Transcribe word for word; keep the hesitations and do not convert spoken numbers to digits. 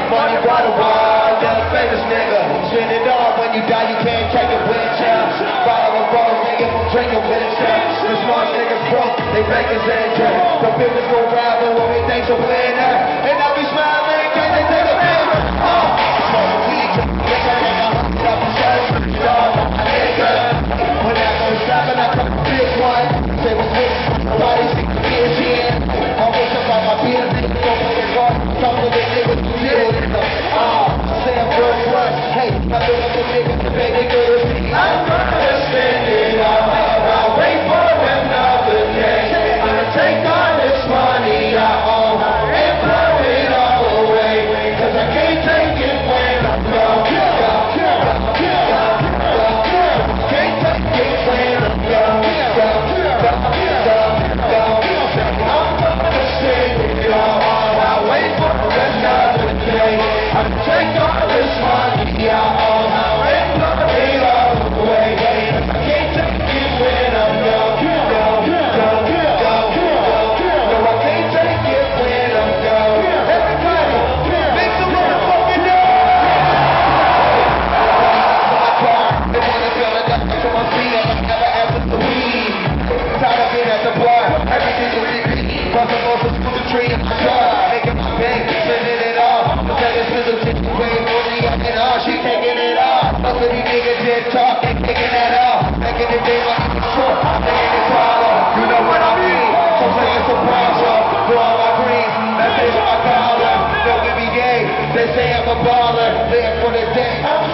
money, water, wall, young famous nigga. Spend it all, when you die, you can't take it with ya. Follow a road, nigga, from drinking with ya. The smart niggas broke, they make us enter. The business go round, but when we think's a winner. And I be smiling, cause they take a picture. Oh, smoke weed, get that nigga, up and shut it, dog, my nigga. When I go shopping, I come a big one. Say what's with, nobody see the kids in. Always about my business, go play it rough. Talk to the niggas who deal with them. Oh, Sam Burke Rush, hey, I feel like a nigga, the baby girl. I'm gonna spend it all, I'll wait for another day. I'ma take all this money I own and blow it all away. Cause I can't take it when I'm gone. Can't take it when I'm gone. I'm gonna spend it all, I'll wait for another day. I'ma take all this money I own and blow it all away. Cause I can't take it when I'm gone. Tree in my car, making my bank, spending it all. Look at this little chick, way more than yucking all. She taking it all. Most of these niggas just talk, they taking that off. Making it big like it's short, making it follow. You know what I mean? So say it's a problem. For all my greens, that bitch my collar. Know we be gay. They say I'm a baller, live for the day.